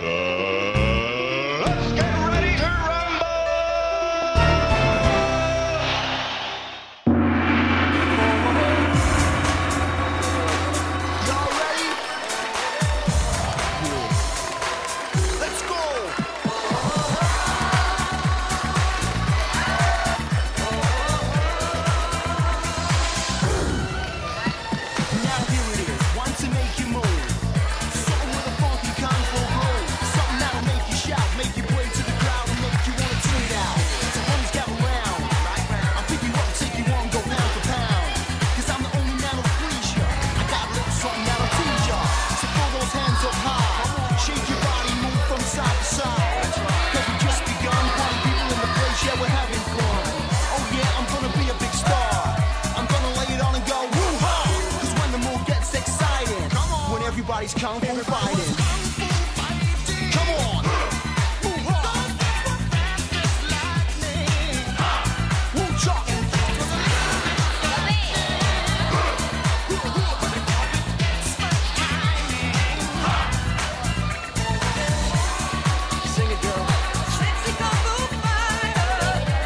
Let's get ready to rumble! Y'all ready? Let's go! Now here it is, one to make you move. Something with a funky kung fu groove. Something that'll make you shout, make you play to the crowd, and make you wanna tune it out. So homies gather round. I'll pick you up and take you on, go pound for pound. Cause I'm the only man who'll please ya. I got a little something that'll tease ya. So throw those hands up high. Shake your body, move from side to side. Cause we just begun, party people in the place, yeah, we're having fun. Oh yeah, I'm gonna be a big star. I'm gonna lay it on and go woo-ha. Cause when the mood gets exciting, when everybody's kung fu fighting. Come on! Woo-ha. Woo-cha. Sing it, girl. Sexy kung fu fighter,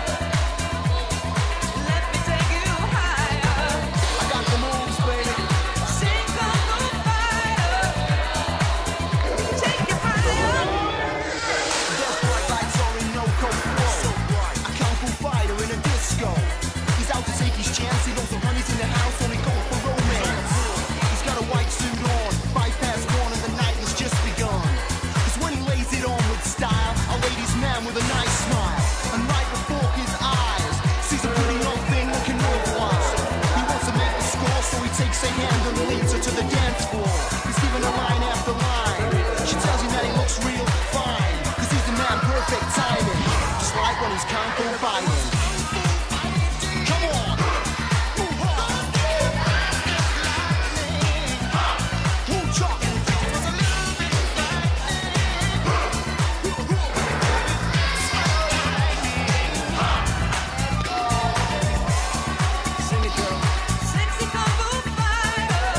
let me take you higher. I got the moves, baby. Sing kung fu fighter, take you higher. There's bright lights all in no coat flow. A kung fu fighter in a disco. He's out to take his chance. He knows some honeys in the house, only go for romance. He's got a white suit on, 1:05 and the night has just begun. Cause when he lays it on with style, a ladies' man with a nice smile. And right before his eyes, sees a pretty young thing looking worthwhile. He wants to make the score, so he takes a hand and leads her to the dance floor. He's giving her line after line. She tells him that he looks real fine. Cause he's the man, perfect timing. Just like when he's kung fu fighting. Come on! Woo-cha. Sing it, girl. Sexy kung fu fighter,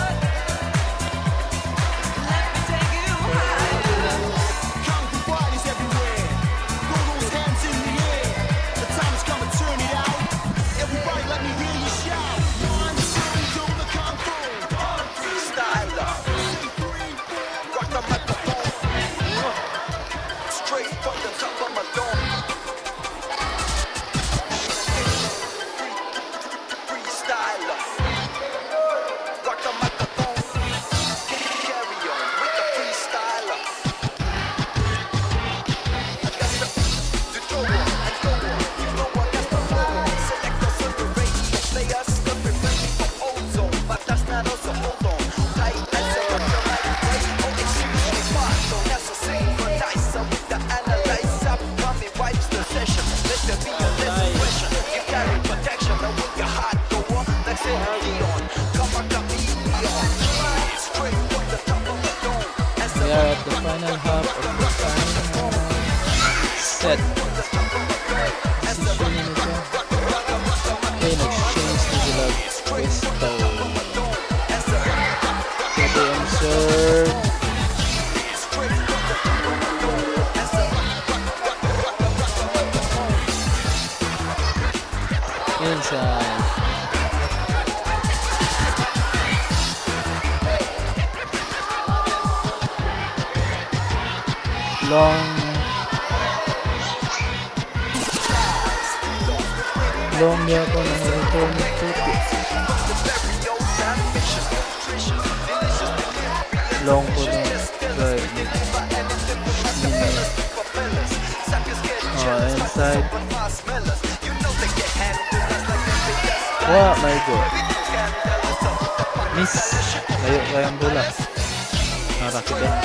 let me take you higher. Kung fu fighters everywhere. Throw those hands in the air. The time has come to turn it out. Everybody let me hear you shout. 1, 2, do the kung fu. Freestyler. Say 3, 4, rock the microphone. Straight from the top of my dome. Freestyler. Rock the microphone. Carry on with the freestyler. We are at the final half of the final set. Positioning ito. Okay, nag-change na sila. Pwesto. Pwede ang serve. Inside. Long yako na return ni Toti. Long po na drive ni Niño. Inside. Wow, my God. Miss. Layo kayang bola. Nakakit yan.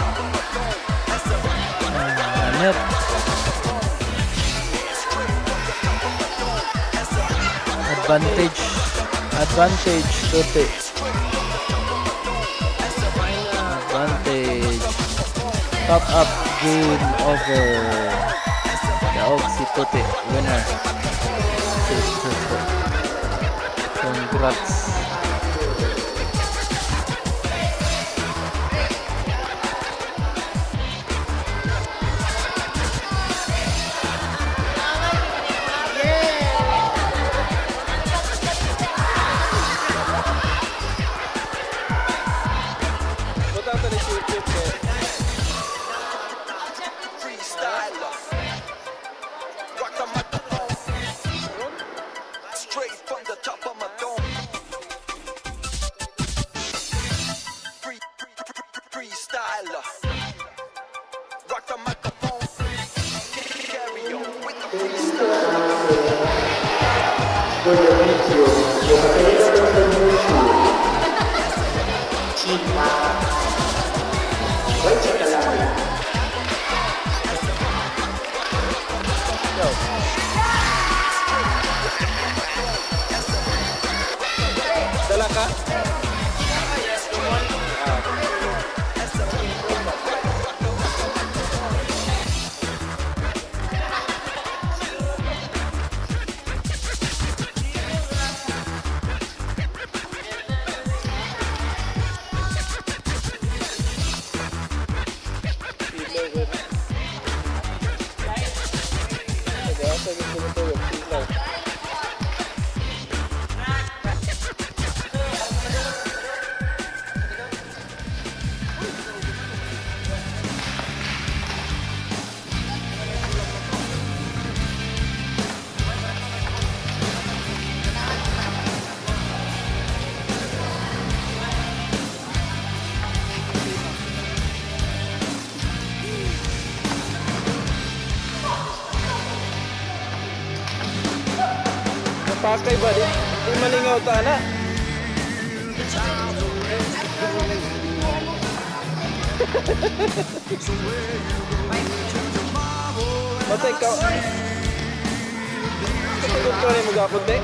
Net. Advantage Toti. Advantage. Top up, game over. Daog si Toti, winner. Congrats. Freestyler. Rock the microphone. Straight from the top of my dome. Freestyler. Rock the microphone. Carry on with the freestyle. Dala ka? Pakay ba? Di malingaw ta na. Matay ka. Kapagod ka rin mag-apod, Dek.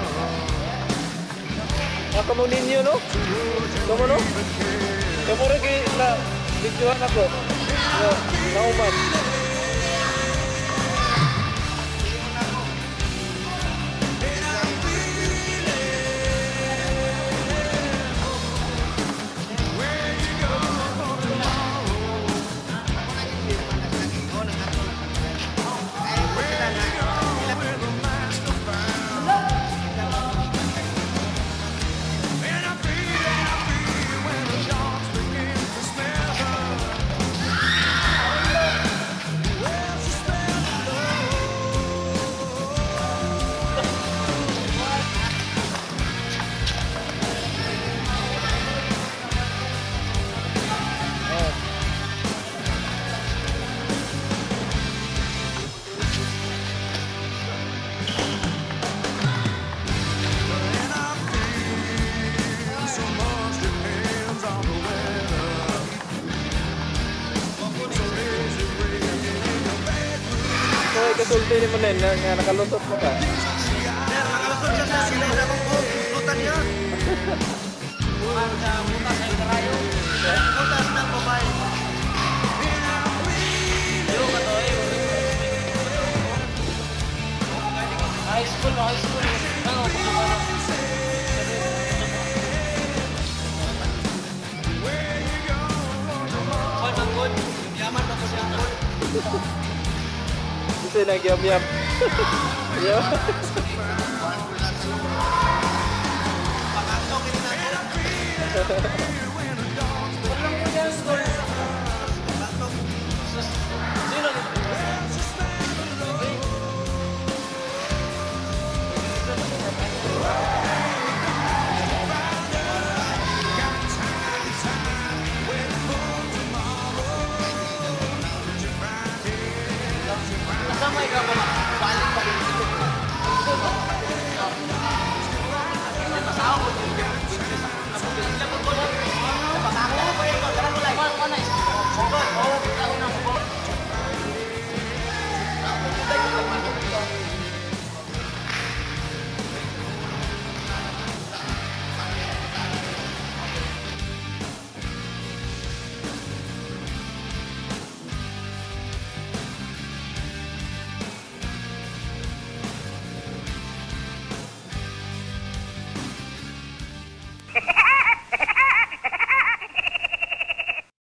Kamu Niño, no? Kamu, no? Kamu rin na videohan ako. Nauman. Kasulti ni Manen nga nakalusot mo ka. Nakalusot siya sa sila na kung butan niya. Butas ay karayo. Butas ng babae. Yo, katoy. High school. Ano, Hoy, mangkod. Yaman pa ko siya. Kasi nagyam-yam. Yeah. Pakasok, hindi na